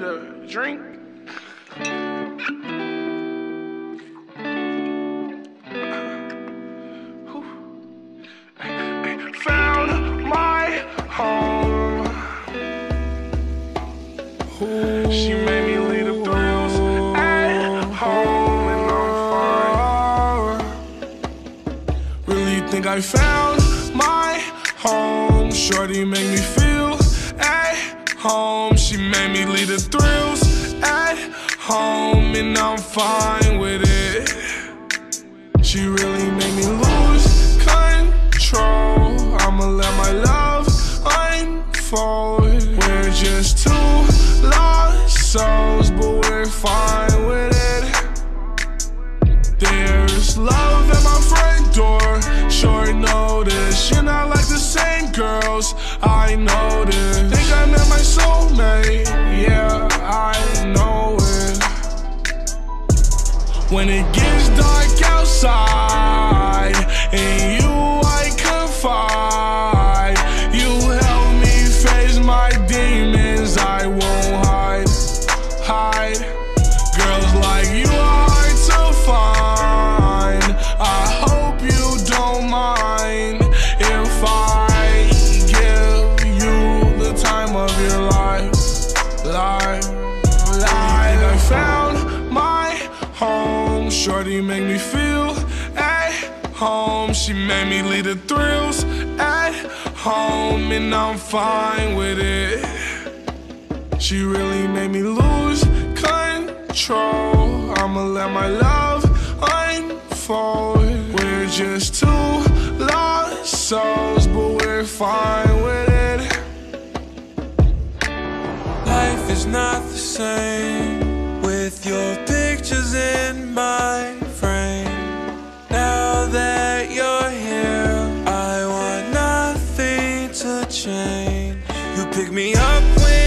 need a drink. Found my home. She made me leave the thrills at home, and I'm fine. Really think I found my home. Shorty make me feel at home. She made me leave the thrills at home, and I'm fine with it. She really made me lose control. I'ma let my love unfold. We're just two lost souls, but we're fine with it. There's love at my front door. Short notice, you're not like the same girls I noticed. Think I met my soulmate, yeah, I know it. When it gets dark outside, and you I confide. You help me face my demons, I won't hide. Girls like you are hard to find. I hope you don't mind if I give you the time of your life. I found my home. Shorty make me feel at home. She made me leave the thrills at home, and I'm fine with it. She really made me lose control. I'ma let my love unfold. We're just two lost souls, but we're fine with it. Life is not the same with your pictures in my frame. Now that you're here, I want nothing to change. You pick me up when